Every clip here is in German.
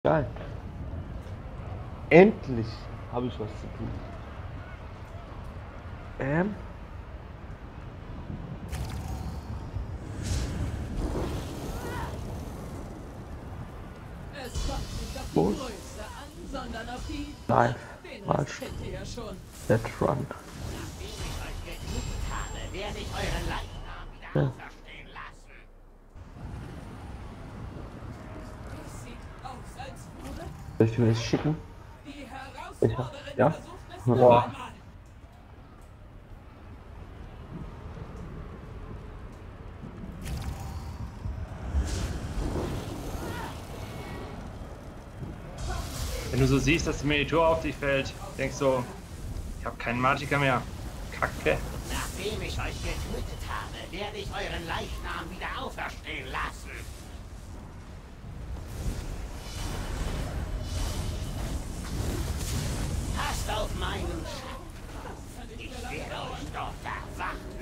Geil. Endlich habe ich was zu tun. Es kommt nicht auf die Los. Größe an, sondern auf die... Live. Den Mal Rest kennt ihr ja schon. Let's run. Nachdem ich euch getötet habe, werde ich euren Leichnam wieder Ja. auferstehen lassen. Es sieht aus, als würde Soll ich dir das schicken? die Herausforderin Ja. versucht es Boah. noch einmal. Wenn du so siehst, dass die Miniatur auf dich fällt, denkst du, ich habe keinen Magiker mehr. Kacke. Nachdem ich euch getötet habe, werde ich euren Leichnam wieder auferstehen lassen. Passt auf meinen Schatten. Ich werde euch dort erwarten.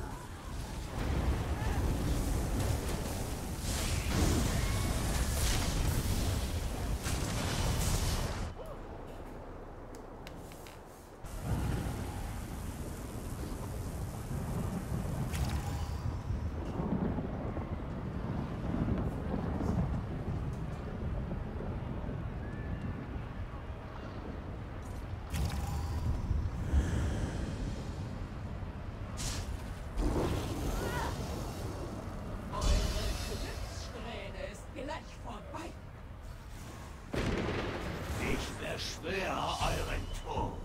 Eure Glückssträhne ist gleich vorbei. Ich beschwöre euren Tod.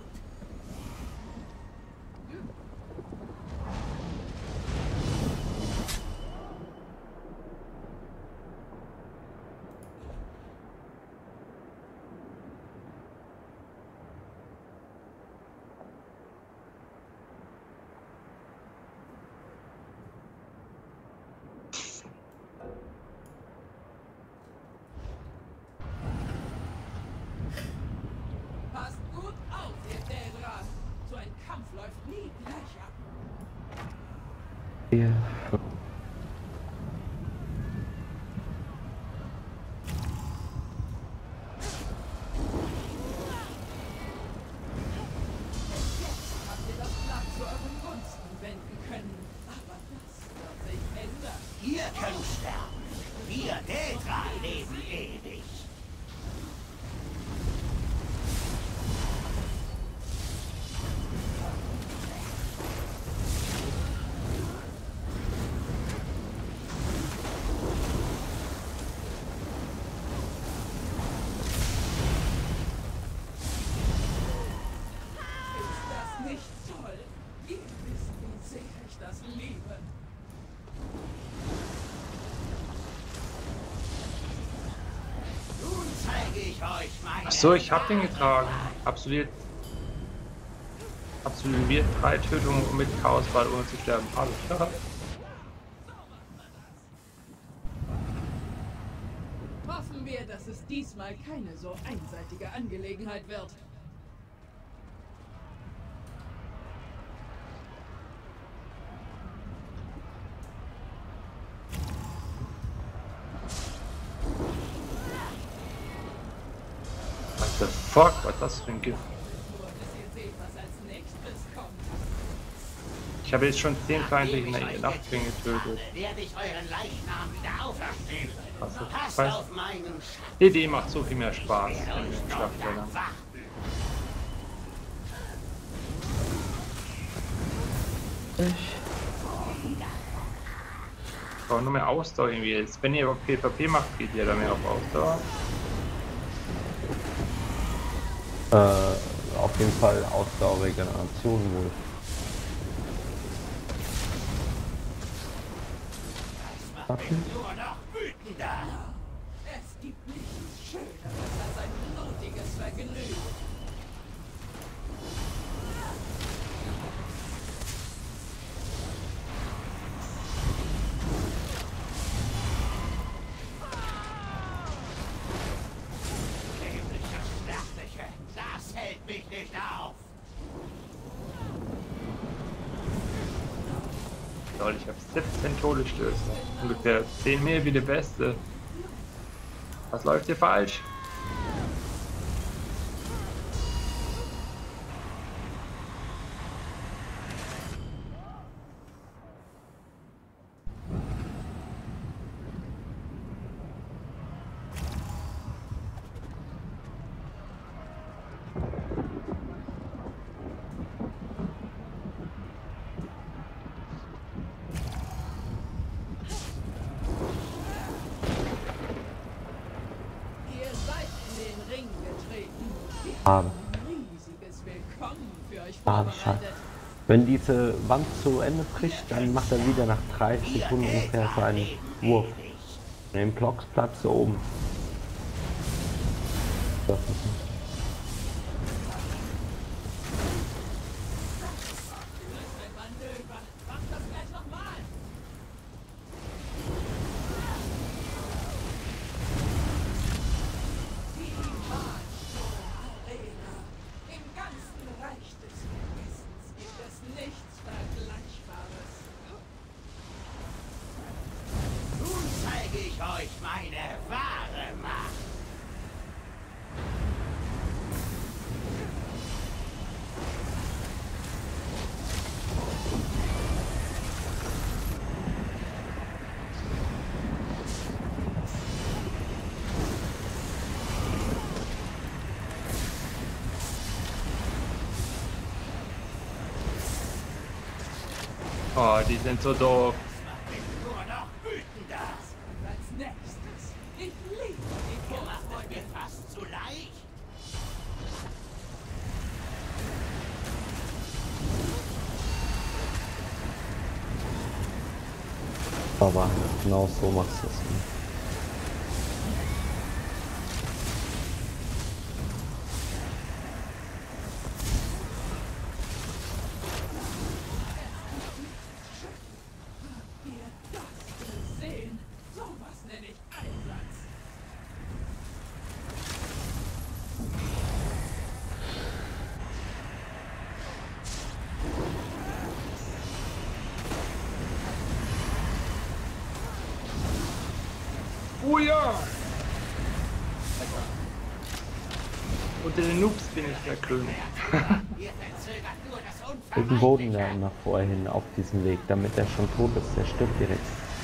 Passt gut auf, ihr Dädra. So ein Kampf läuft nie gleich ab. Hier. Habt ihr das Blatt zu euren Gunsten wenden können. Aber das wird sich ändern. Ihr könnt sterben. Wir Dädra leben ewig. Ist das nicht toll? Ihr wisst, wie sehr ich das liebe. Nun zeige ich euch meine... Achso, ich hab den getragen. Absolviert 3 Tötungen mit Chaosball ohne zu sterben. Alles klar. Hoffen wir, dass es diesmal keine so einseitige Angelegenheit wird. What the fuck? Was ist das für ein Gift? Nur bis ihr seht, was als nächstes kommt. Ich habe jetzt schon 10 feindliche Nachdem ich euch Nachtwing getötet getötet. habe, werde ich euren Leichnam wieder auferstehen. Also, Passt weiß- auf meinen Schatten. Die Idee macht so viel mehr Spaß. Ich werde Wenn euch wir dort geschafft werden. erwarten. Ich brauche nur mehr Ausdauer irgendwie. Jetzt, wenn ihr aber PvP macht, geht ihr da mehr auf Ausdauer. Auf jeden Fall Ausdauerregeneration wohl. Waffen? Nur noch wütender. Es gibt nichts Schöneres als ein blutiges Vergnügen. Dämliches Sterbliche, das hält mich nicht auf. Lol, ich habe 17 Todesstöße. Ungefähr 10 mehr wie der Beste. Was läuft hier falsch? Ring getreten. Wir Schade. haben ein riesiges Willkommen für euch Schade, schade. vorbereitet. Wenn diese Wand zu Ende bricht, dann macht er wieder nach 30 Sekunden ungefähr seinen Wurf. Den Blocksplatz so oben. Das ist nicht. Das ist ein Manöver. Mach das gleich nochmal. Die Mahlsturm-Arena. Im ganzen Reich des Vergessens gibt es nichts Vergleichbares. Nun zeige ich euch meine wahre Macht. Oh, die sind so doof. Ich bin nur noch wütender. Und als nächstes, ich liebe die Ihr macht es Vorfreude. mir fast zu leicht. Aber genau so machst du es. Habt ihr das gesehen? Sowas nenne ich Einsatz. Oh ja! Unter den Noobs bin ich der König. Ihr verzögert nur das Mit dem Boden da Unvermeidliche. immer vorhin auf diesem Weg, damit er schon tot ist. Der stirbt direkt.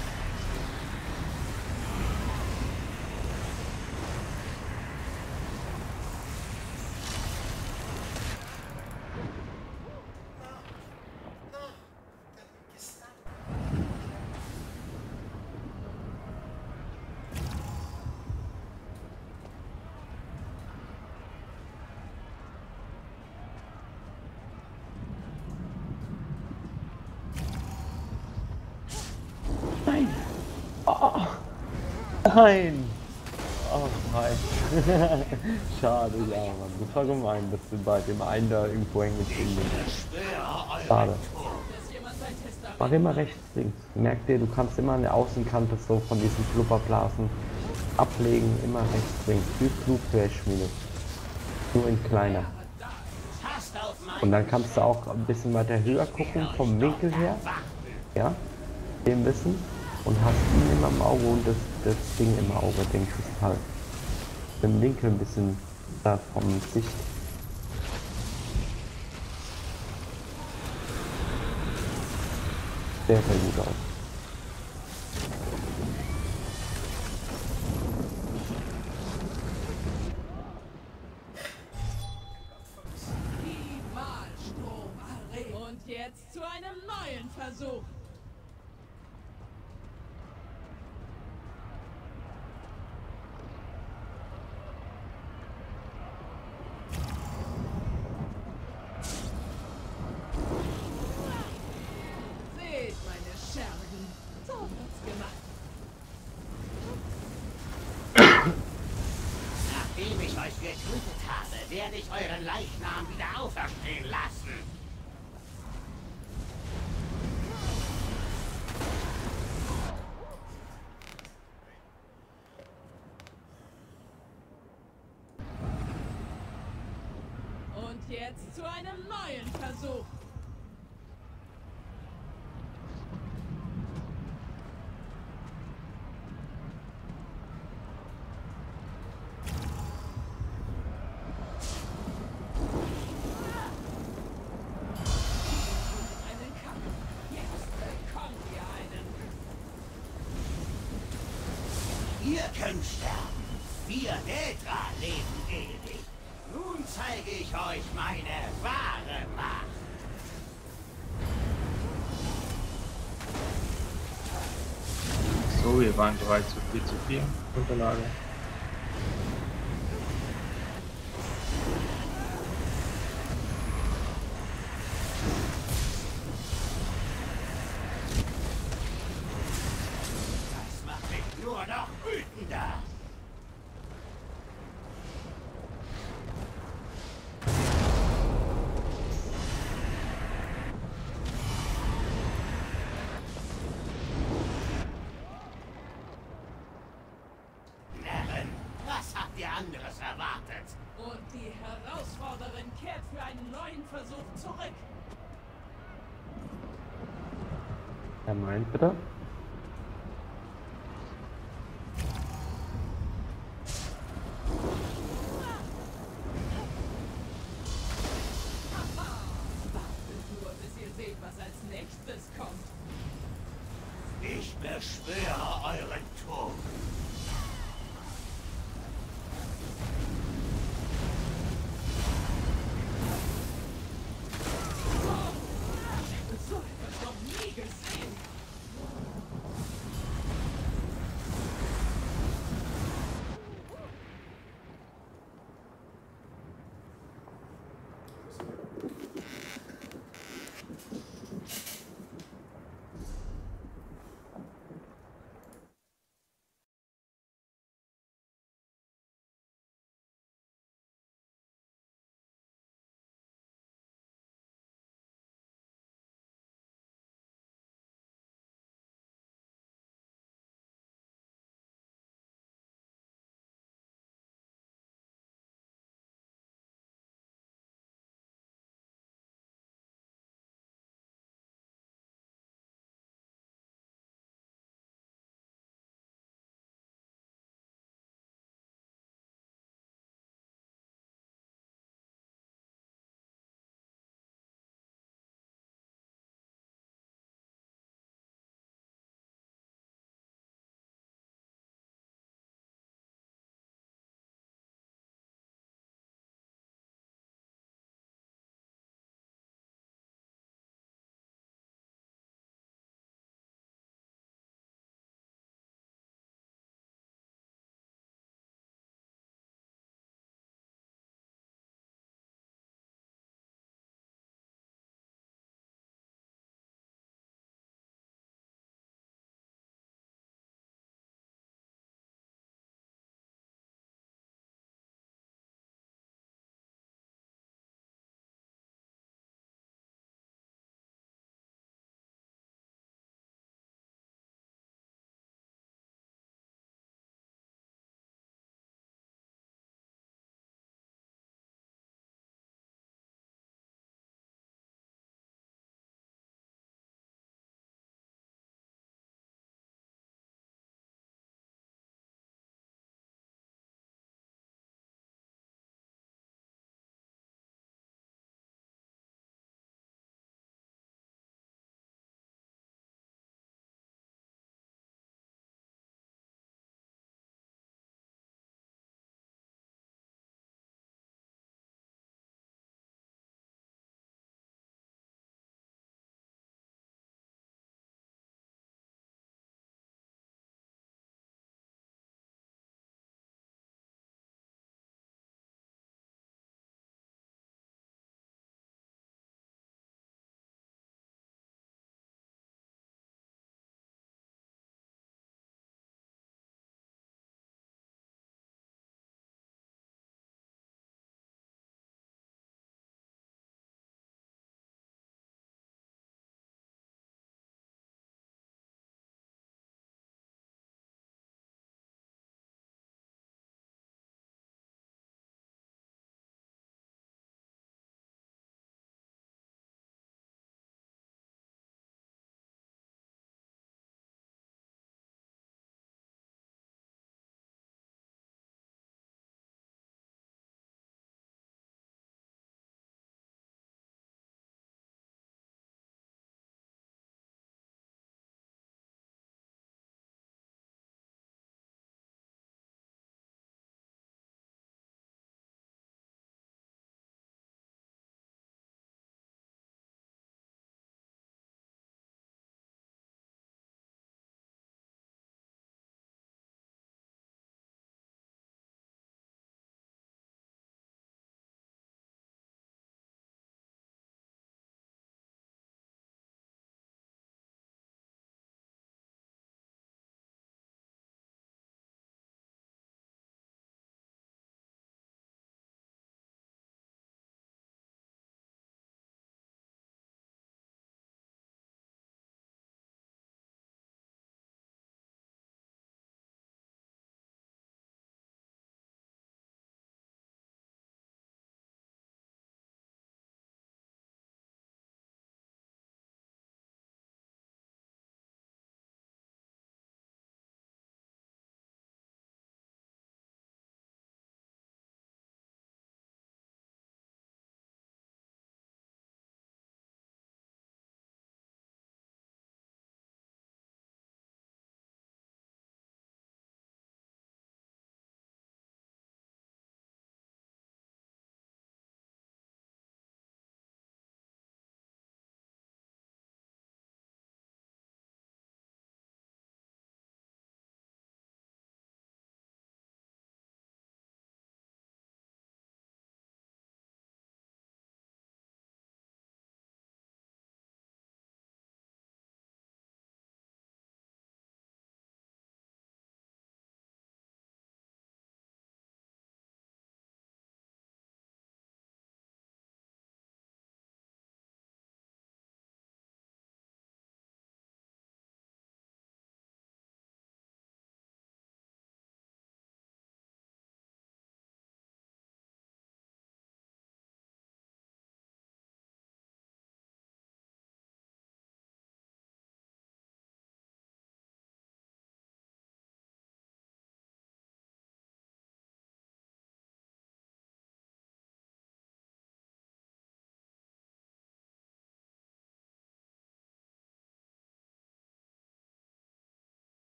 Nein! Oh, nein! Oh nein! Schade, ja Mann. Das war gemein, dass du bei dem einen da irgendwo hängen geblieben bist. Schwöre Schade. euren Tod. Dass jemand sein Testament Mach immer rechts, links. Merk dir, du kannst immer an der Außenkante so von diesen Flupperblasen ablegen. Immer rechts, links. Wie klug für Schmiede. Nur in kleiner. Passt auf mein Und dann kannst du auch ein bisschen weiter höher gucken, vom Winkel her. Ja, dem Wissen. Und hast ihn immer im Auge und das Ding im Auge, den Kristall. Den Winkel ein bisschen da vom Sicht. Sehr, sehr gut aus. die Mahlsturm-Arena. Und jetzt zu einem neuen Versuch. Seht meine Schergen. So wird's gemacht. Nachdem ich euch getötet habe, werde ich euren Leichnam wieder auferstehen lassen. Und jetzt zu einem neuen Versuch. Einen Kampf. Jetzt bekommt ihr einen. Ihr könnt sterben. Wir Delta leben ewig. Nun zeige ich euch meine wahre Macht. So, wir waren 3 zu 4 Unterlage. wartet. Und die Herausforderin kehrt für einen neuen Versuch zurück. Er meint bitte? Nur bis ihr seht, was als nächstes kommt. Ich beschwöre euren Tod. So etwas noch nie gesehen.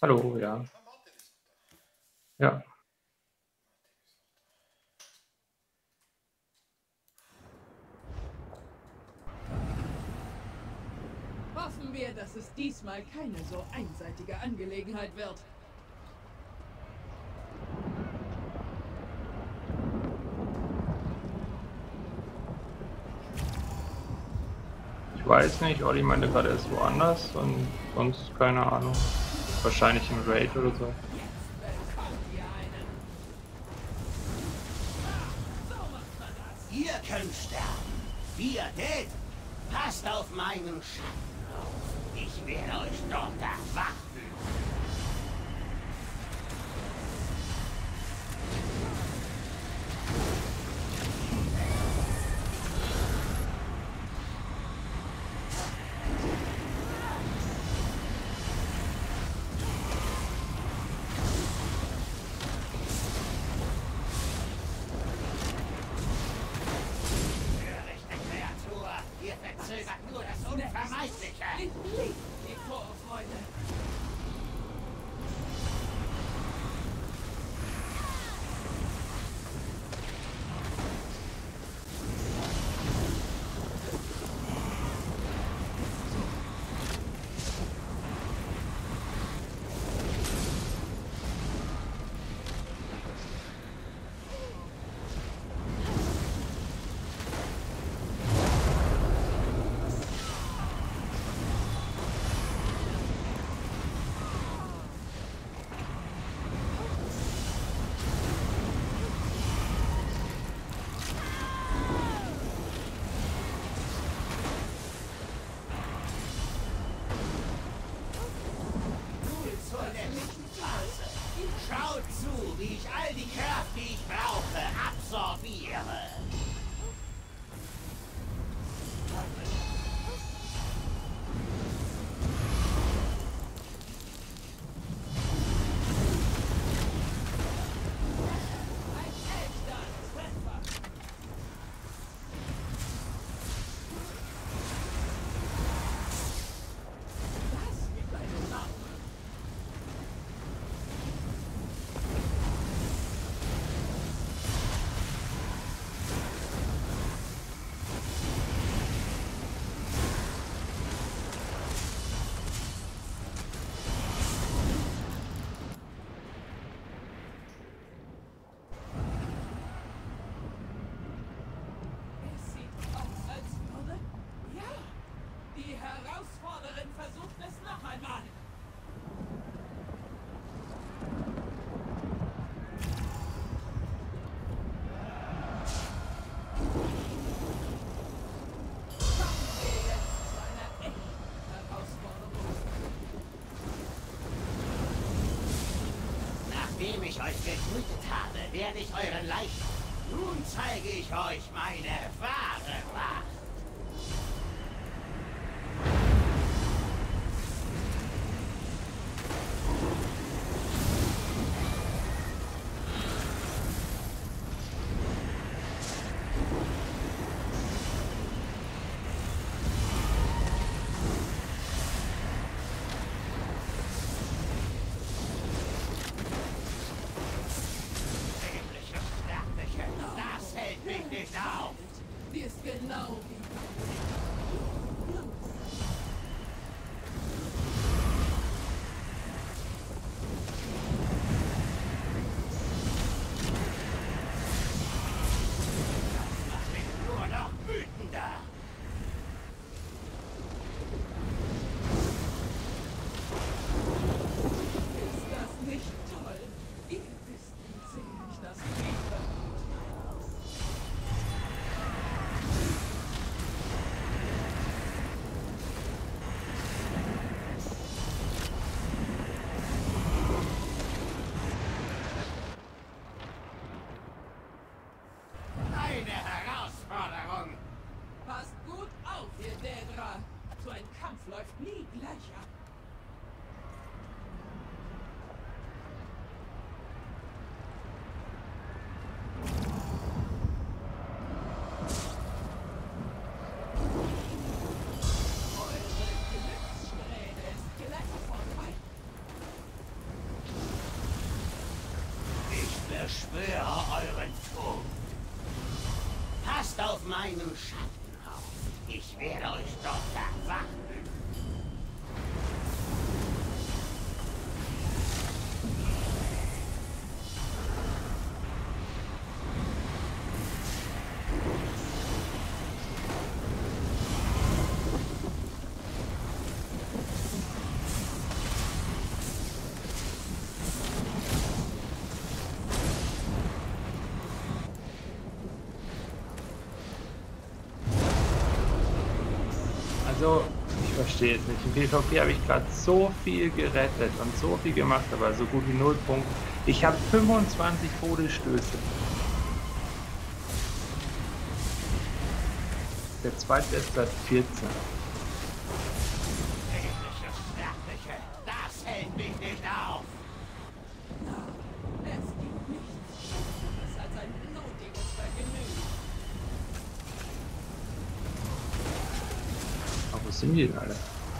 Hallo, ja. Ja. Hoffen wir, dass es diesmal keine so einseitige Angelegenheit wird. Ich weiß nicht, Olli meinte gerade, er ist woanders und sonst keine Ahnung. Wahrscheinlich im Raid oder so. Ihr könnt sterben. Wir Dead. Passt auf meinen Schatten auf. Ich werde euch dort erwarten. Nur das Unvermeidliche. Ich liebe die Vorfreude. Schaut zu, wie ich all die Kraft, die ich brauche, absorbiere. Die Herausforderin versucht es noch einmal. Kommen wir jetzt zu einer echten Herausforderung. Nachdem ich euch getötet habe, werde ich euren Leichnam. Nun zeige ich euch meine wahre Macht. Das hält mich nicht auf. Sie ist genau wie Das macht mich nur noch wütender. Ist das nicht toll? Ihr wisst, wie sehr ich das liebe. meinen Schatten auf. Ich werde euch dort erwarten. Also, ich verstehe es nicht. Im PvP habe ich gerade so viel gerettet und so viel gemacht, aber so gut wie 0 Punkte. Ich habe 25 Todesstöße. Der zweitbeste hat 14. Sterbliche, das hält mich nicht auf. Es gibt nichts Schlimmeres als ein blutiges Vergnügen. Aber wo sind die denn alle?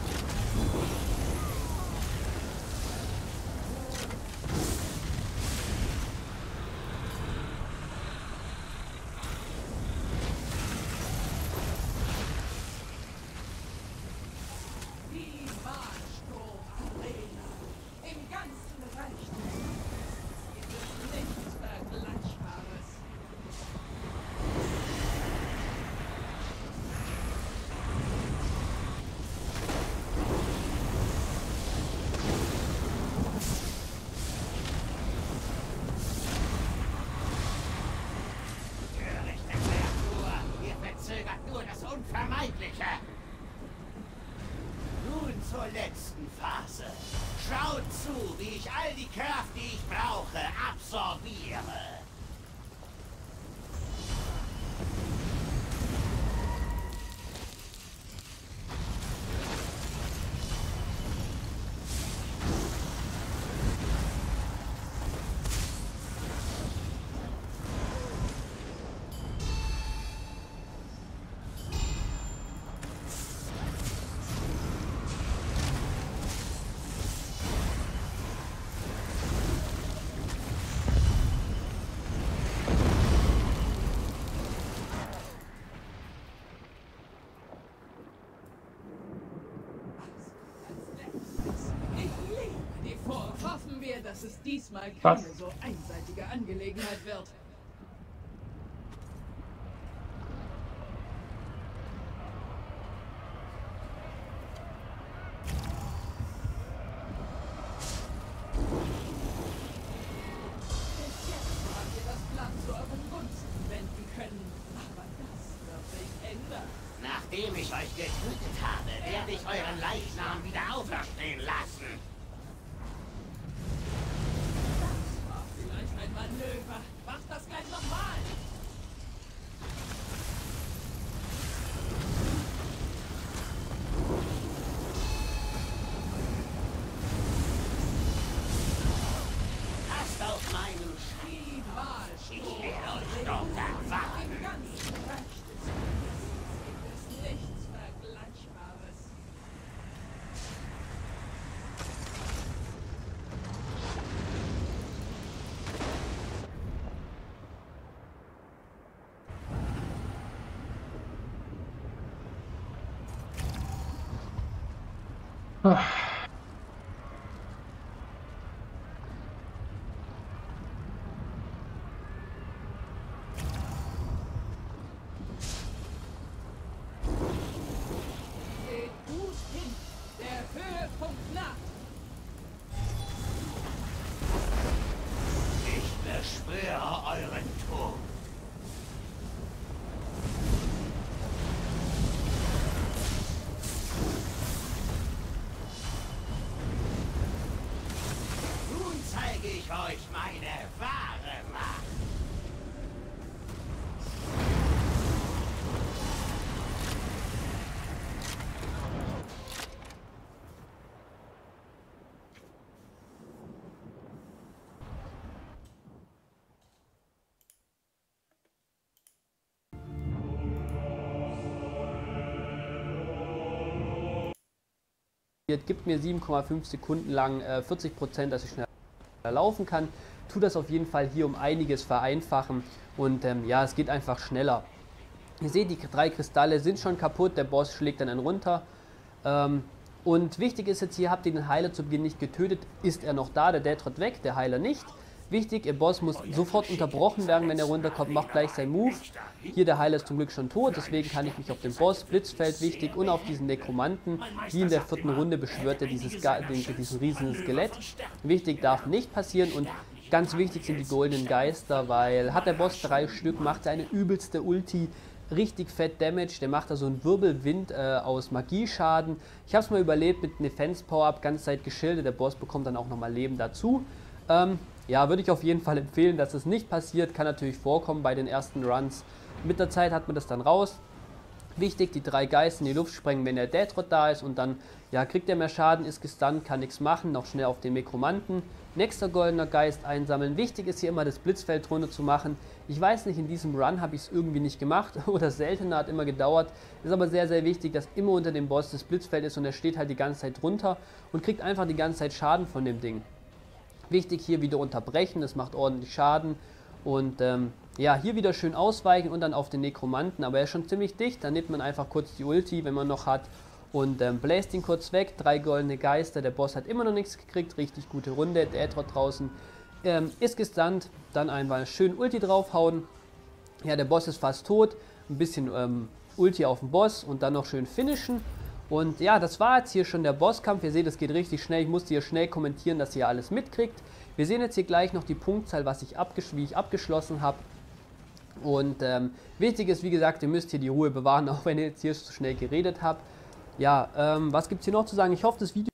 Die Wahlstrom-Arena. Im ganzen Reich gibt es nichts Vergleichbares. Törichte Kreatur, ihr verzögert nur das Unvermeidliche. Nun zur letzten Phase. Schaut zu, wie ich all die Kraft, die ich brauche, absorbiere. Ich liebe die Form. Hoffen wir, dass es diesmal keine Was? so einseitige Angelegenheit wird. Bis jetzt habt ihr das Blatt zu euren Gunsten wenden können. Aber das wird sich ändern. Nachdem ich euch getötet habe, werde ich euren Leichnam wieder auferstehen lassen. Das war vielleicht ein Manöver. Macht das gleich nochmal. Passt auf meinen Schatten. Die Ich werde Wahlstrom. euch dort erwarten. Im ganzen Reich des Himmels gibt es nichts Vergleichbares. Seht gut hin. Der Höhepunkt naht. Ich beschwöre euren Tod. Nun zeige ich euch meine wahre Macht. Gibt mir 7,5 Sekunden lang 40%, dass ich schneller laufen kann. Tut das auf jeden Fall hier um einiges vereinfachen und ja, es geht einfach schneller. Ihr seht, die 3 Kristalle sind schon kaputt, der Boss schlägt dann einen runter. Und wichtig ist jetzt hier, habt ihr den Heiler zu Beginn nicht getötet, ist er noch da, der Deathtrot weg, der Heiler nicht. Wichtig, ihr Boss muss sofort unterbrochen werden, wenn er runterkommt, macht gleich seinen Move. Hier der Heiler ist zum Glück schon tot, deswegen kann ich mich auf den Boss, Blitzfeld wichtig und auf diesen Nekromanten, wie in der 4. Runde beschwört er diesen riesigen Skelett. Wichtig, darf nicht passieren und ganz wichtig sind die goldenen Geister, weil hat der Boss 3 Stück, macht seine übelste Ulti, richtig fett Damage, der macht da so einen Wirbelwind aus Magieschaden. Ich habe es mal überlebt mit einem Defense Power-Up, ganze Zeit geschildert, der Boss bekommt dann auch nochmal Leben dazu. Ja, würde ich auf jeden Fall empfehlen, dass es nicht passiert, kann natürlich vorkommen bei den ersten Runs. Mit der Zeit hat man das dann raus. Wichtig, die 3 Geister in die Luft sprengen, wenn der Deathtrot da ist und dann ja, kriegt er mehr Schaden, ist gestunt, kann nichts machen, noch schnell auf den Nekromanten. Nächster goldener Geist einsammeln. Wichtig ist hier immer das Blitzfeld runter zu machen. Ich weiß nicht, in diesem Run habe ich es irgendwie nicht gemacht oder seltener, hat immer gedauert. Ist aber sehr, sehr wichtig, dass immer unter dem Boss das Blitzfeld ist und er steht halt die ganze Zeit runter und kriegt einfach die ganze Zeit Schaden von dem Ding. Wichtig hier wieder unterbrechen, das macht ordentlich Schaden und ja, hier wieder schön ausweichen und dann auf den Nekromanten, aber er ist schon ziemlich dicht, dann nimmt man einfach kurz die Ulti, wenn man noch hat und bläst ihn kurz weg, 3 goldene Geister, der Boss hat immer noch nichts gekriegt, richtig gute Runde, der Deathtrot draußen ist gestunt, dann einmal schön Ulti draufhauen, ja, der Boss ist fast tot, ein bisschen Ulti auf den Boss und dann noch schön finishen. Und ja, das war jetzt hier schon der Bosskampf. Ihr seht, es geht richtig schnell. Ich musste hier schnell kommentieren, dass ihr alles mitkriegt. Wir sehen jetzt hier gleich noch die Punktzahl, wie ich abgeschlossen habe. Und wichtig ist, wie gesagt, ihr müsst hier die Ruhe bewahren, auch wenn ihr jetzt hier so schnell geredet habt. Ja, was gibt es hier noch zu sagen? Ich hoffe, das Video...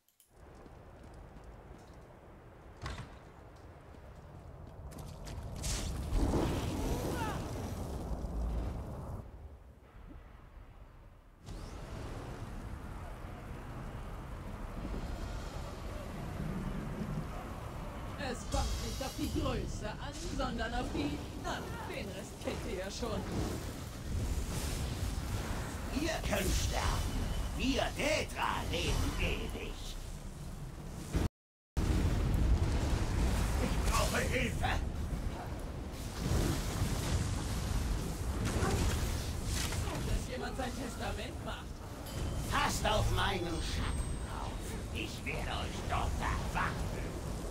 Es kommt nicht auf die Größe an, sondern auf die... Na, den Rest kennt ihr ja schon. Ihr könnt sterben. Wir Tetra leben ewig. Ich brauche Hilfe. Dass jemand sein Testament macht. Passt auf meinen Schatten auf. Ich werde euch dort erwarten.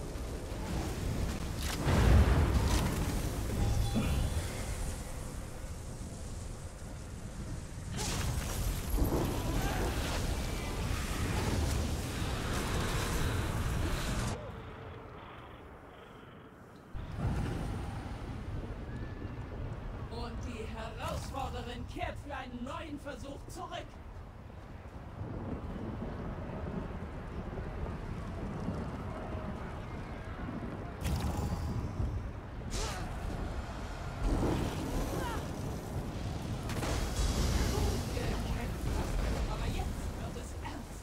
Und die Herausforderin kehrt für einen neuen Versuch zurück. Aber jetzt wird es ernst.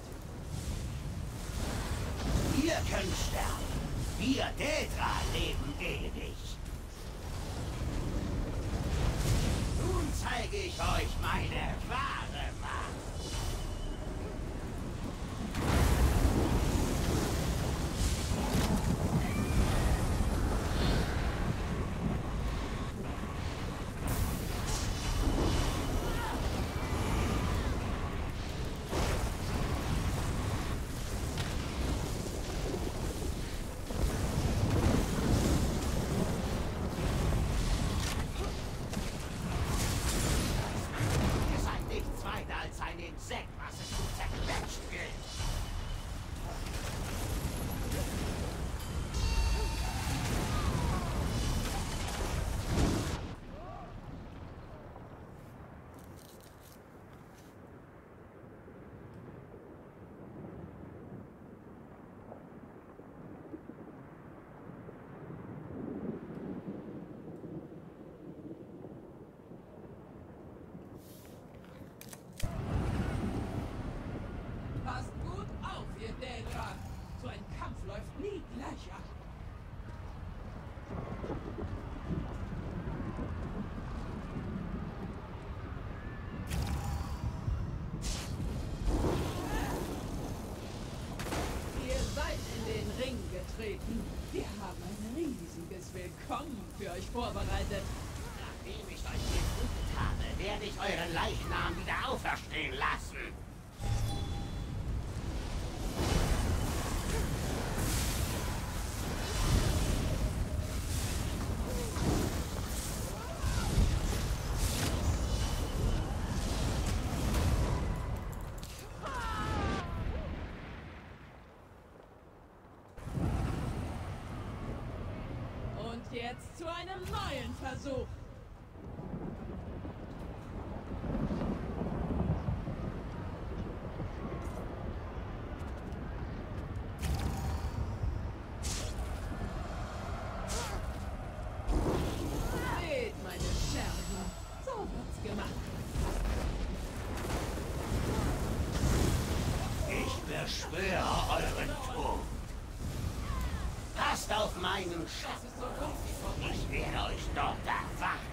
Ihr könnt sterben. Wir Tetra leben ewig. Nun zeige ich euch meine wahre Macht. Ihr seid nichts weiter als ein Insekt, was es zu zerquetschen gilt. Passt gut auf, ihr Dädra. So ein Kampf läuft nie gleich ab. Ihr seid in den Ring getreten. Wir haben ein riesiges Willkommen für euch vorbereitet. Nachdem ich euch getötet habe, werde Leichnam wieder auferstehen lassen. Und jetzt zu einem neuen Versuch. Seht meine Scherben. So wird's gemacht. Ich beschwöre euren Tod. Passt auf meinen Das Schatten. ist so gut wie vorbei. Ich werde euch dort erwarten.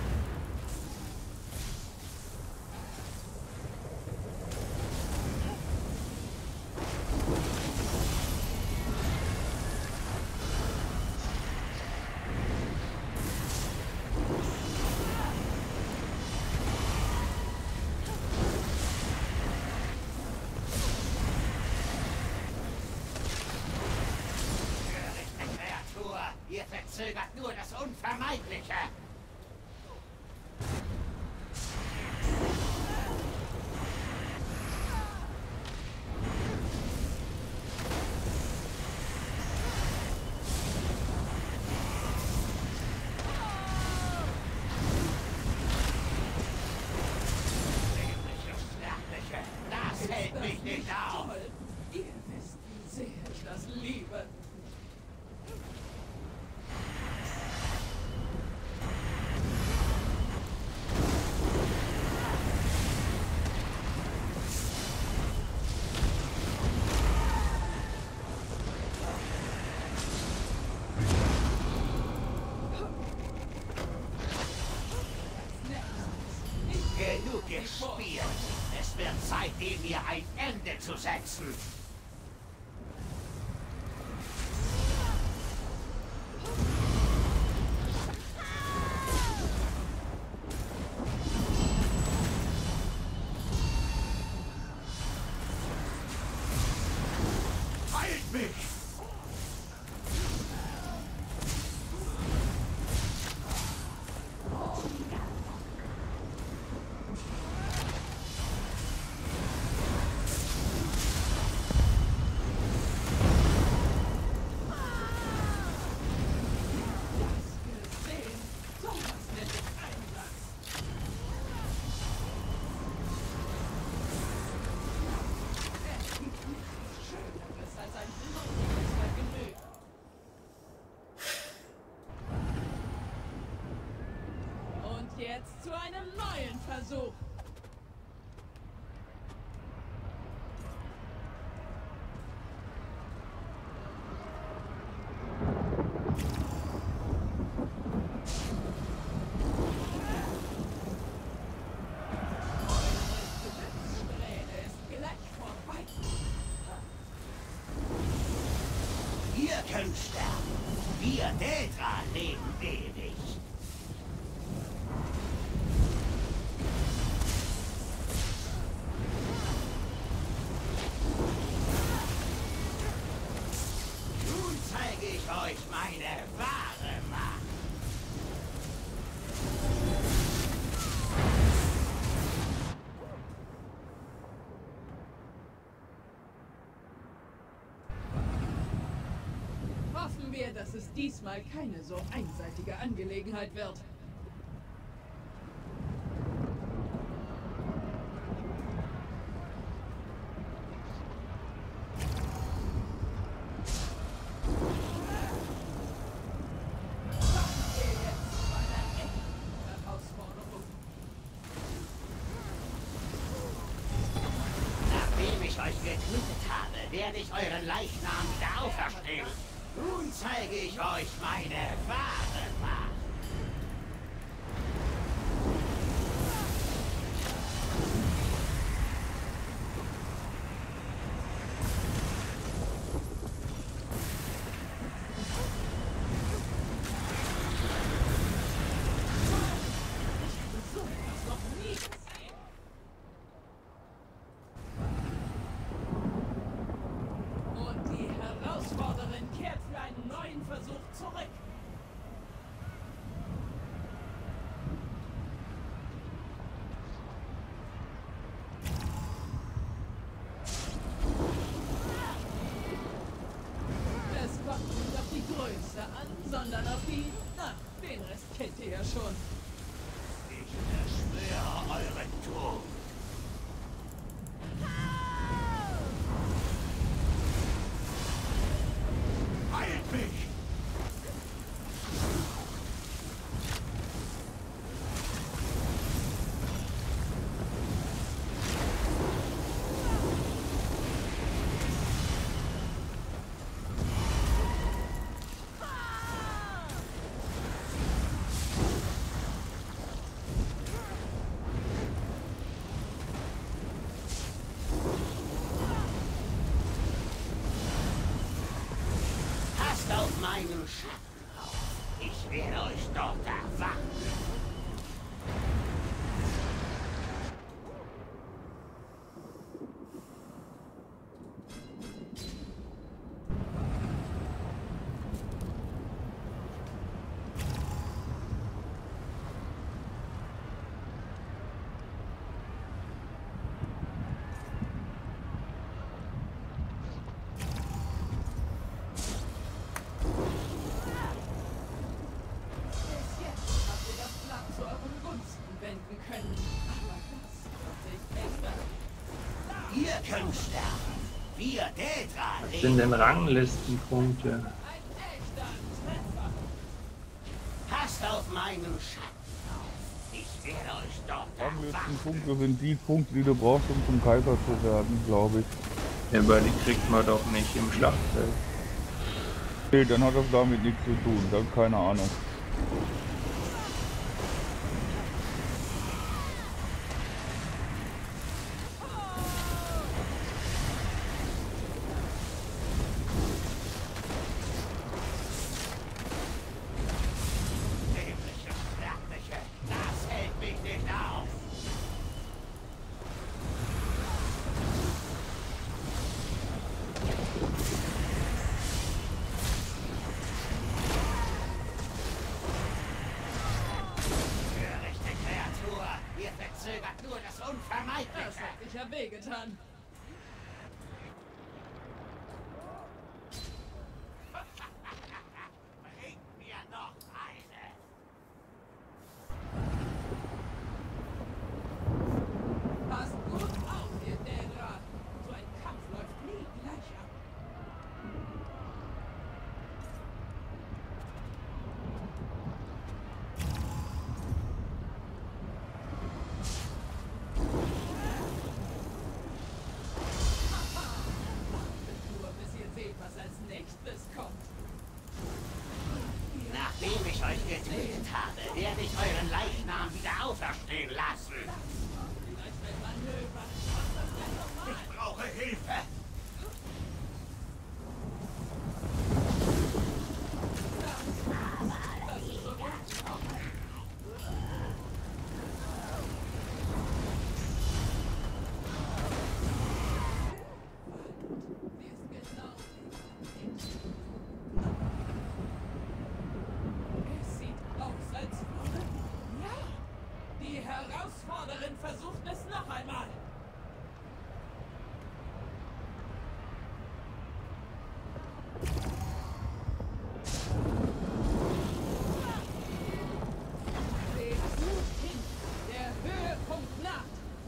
Törichte Kreatur, ihr verzögert nur das Unvermeidliche. Dämliche Sterbliche, das hält mich nicht auf. Toll. Ihr wisst, wie sehr ich das liebe. Genug gespielt. Es wird Zeit, dem ihr ein Ende zu setzen. Heilt mich! Gesehen. So was nennt ich Einsatz. Schöneres als ein blutiges Vergnügen. Und jetzt zu einem neuen Versuch. Strähne ist gleich vorbei. Ihr könnt sterben. Wir Daedra leben ewig. Nun zeige ich euch meine wahre Macht. Hoffen wir, dass es diesmal keine so einseitige Angelegenheit wird. Herausforderung. Nachdem ich euch getötet habe, werde ich euren Leichnam wieder auferstehen. Nun zeige ich euch meine wahre Macht. So etwas noch nie gesehen. sehe ja schon. Ich beschwöre euren Tod. Heilt mich! Passt auf meinen Schatten auf. Ich werde euch dort erwarten. Bis jetzt habt ihr das Blatt zu euren Gunsten wenden können. Aber das wird sich ändern. Ihr könnt sterben. Wir Daedra Was sind denn Ranglistenpunkte? Ein echter Treffer. Passt auf meinen Schatten auf. Ich werde euch dort erwarten. Ranglistenpunkte sind die Punkte, die du brauchst, um zum Kaiser zu werden, glaube ich. Aber die kriegt man doch nicht im Schlachtfeld. Nee, dann hat das damit nichts zu tun, dann keine Ahnung. Dämliche Sterbliche, das hält mich nicht auf. Törichte Kreatur, ihr verzögert nur das Das Unvermeidliche. hat sich ja wehgetan. Bringt mir noch eine. Passt gut auf, ihr Daedra. So ein Kampf läuft nie gleich ab. Nur bis ihr seht, was als nächstes kommt. Nachdem ich euch getötet habe, werde ich euren Leichnam wieder auferstehen lassen. Vielleicht ein Manöver. Ich brauche Hilfe. Sie ist genau. Es sieht aus, als würde. Ja! Die Herausforderin versucht es noch einmal. Seht gut hin. Der Höhepunkt naht.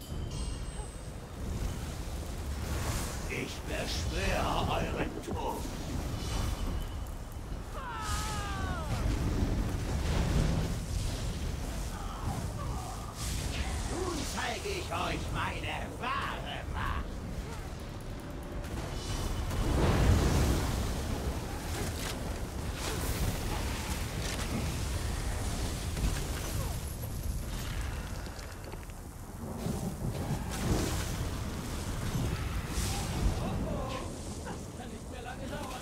Ich beschwöre euren Tod. Nun zeige ich euch meine wahre Macht. Kann nicht mehr lange dauern.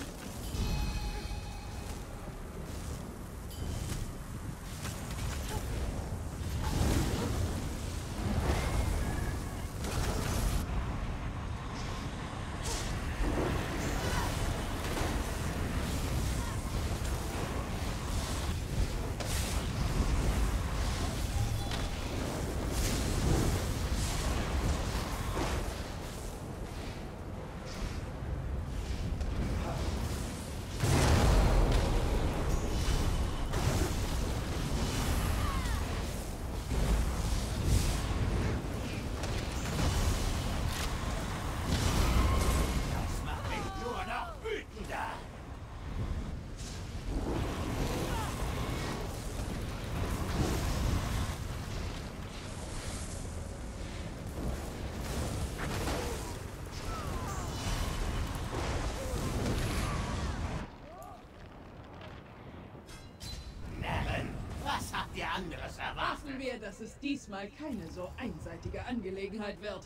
mir, dass es diesmal keine so einseitige Angelegenheit wird.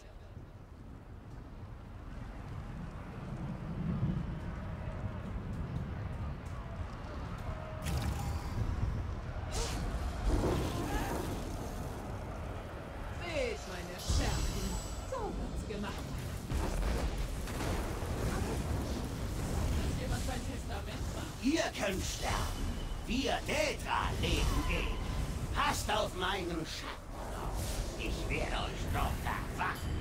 Seht meine Stärken. So wird's gemacht. Dass jemand sein Testament macht. Ihr könnt sterben. Wir Tetra leben ewig. Passt auf meinen Schatten auf. Ich werde euch dort erwarten.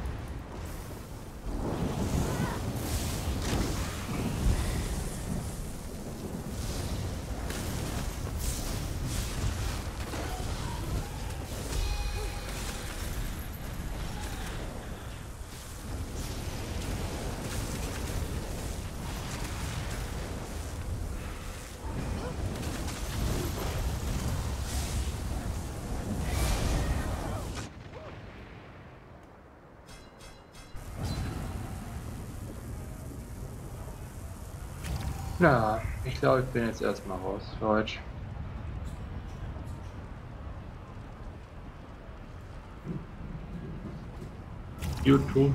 Ja, ich glaube, ich bin jetzt erstmal raus für heute. YouTube.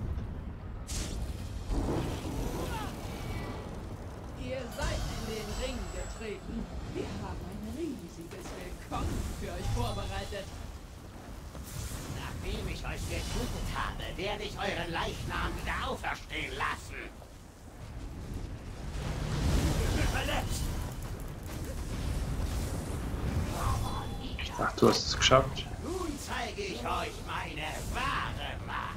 Ihr seid in den Ring getreten. Wir haben ein riesiges Willkommen für euch vorbereitet. Nachdem ich euch getötet habe, werde ich euren Leichnam wieder auferstehen lassen. Ich bin verletzt. Ich dachte, du hast es geschafft. Nun zeige ich euch meine wahre Macht.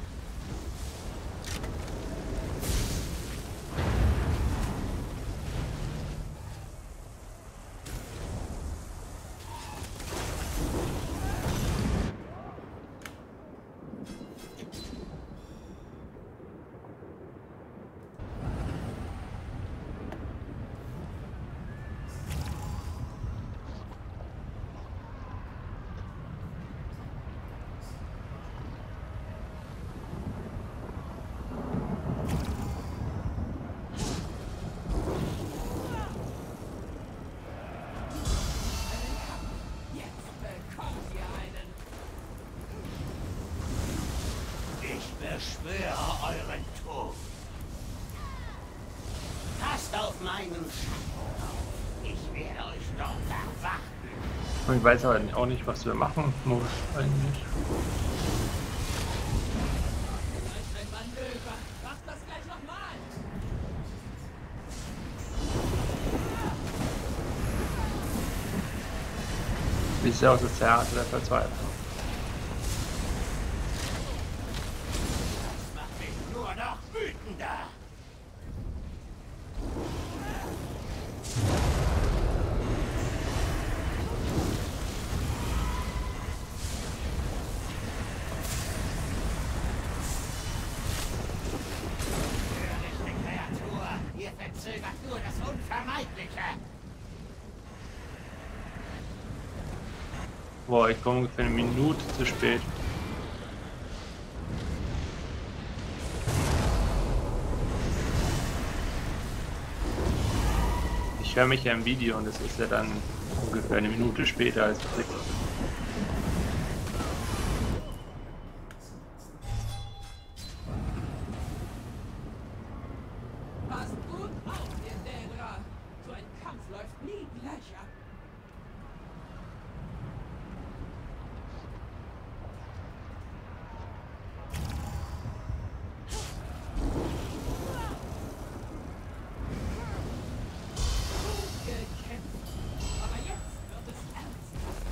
Jetzt bekommt ihr einen. Ich beschwöre euren Tod. Passt auf meinen Schatten auf. Ich werde euch dort erwarten. Und ich weiß aber auch nicht, was wir machen muss eigentlich. Als ein Manöver. Macht das gleich nochmal. Wie sieht aus das Theater der Verzweiflung? Das macht mich nur noch wütender. Törichte Kreatur, ihr verzögert nur das Unvermeidliche. Boah, ich komme ungefähr eine Minute zu spät. Ich höre mich ja im Video und es ist ja dann ungefähr eine Minute später als ich. Passt gut auf, ihr Dädra. So ein Kampf läuft nie gleich ab. Gut gekämpft. Aber jetzt wird es ernsthaft.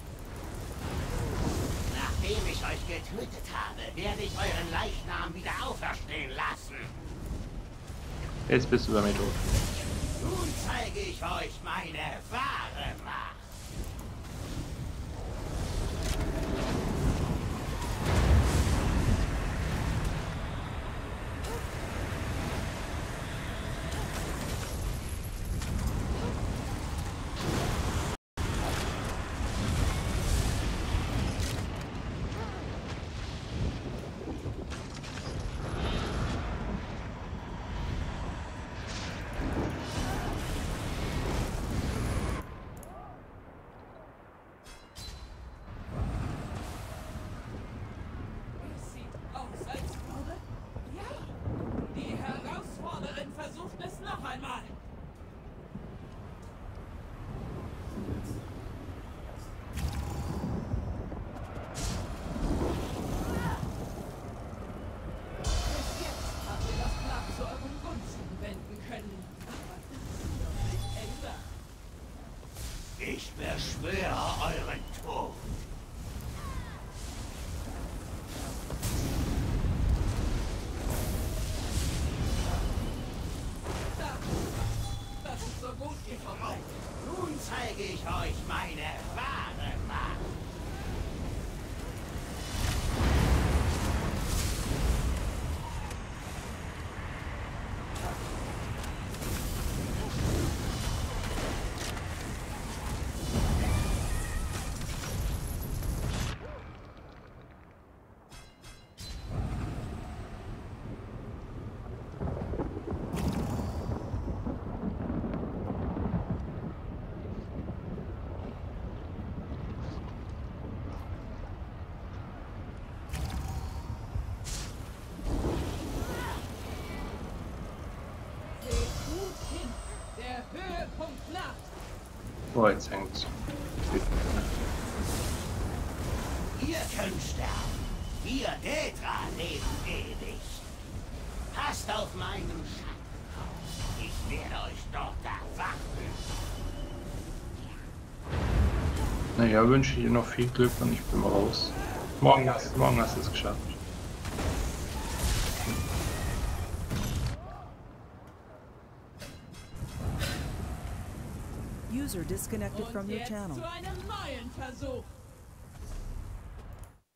Nachdem ich euch getötet habe, werde ich euren Leichnam wieder auferstehen lassen. Jetzt bist du bei mir tot. Nun zeige ich euch meine wahre Macht. ich euch meine wahre Macht. Der Höhepunkt naht. Oh, jetzt hängt's. Ihr könnt sterben. Wir Detra leben ewig. Passt auf meinen Schatten auf. Ich werde euch dort erwarten. Naja, wünsche ich dir noch viel Glück und ich bin raus. Morgen hast du es geschafft. User disconnected Und from your jetzt channel. zu einem neuen Versuch.